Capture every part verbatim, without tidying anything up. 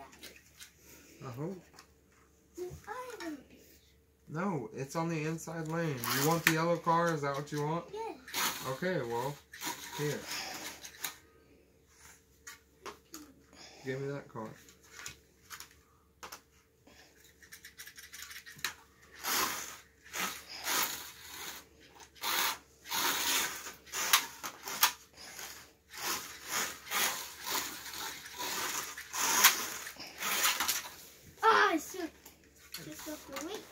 I hope. No, it's on the inside lane. You want the yellow car? Is that what you want? Yes. Okay, well, here. Give me that car. Ah, I shook. Just up the weight.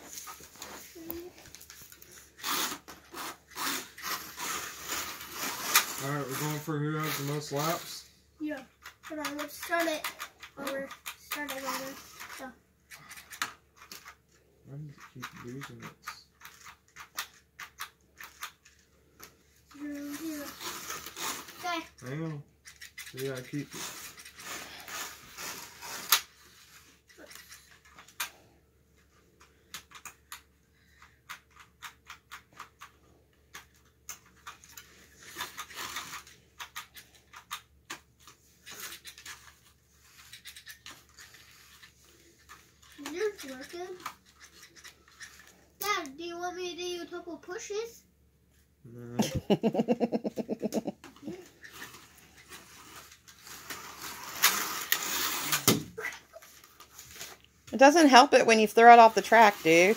Alright, we're going for who has the most laps? Yeah. Hold on, let's start it over. Start it over. So. Why does it keep losing it? Zero, zero. Okay. Hang on. So yeah, keep it. Yours working. Dad, do you want me to do a couple pushes? No. It doesn't help it when you throw it off the track, dude.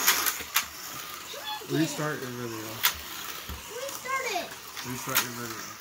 Restart your video. Restart it. Restart your video.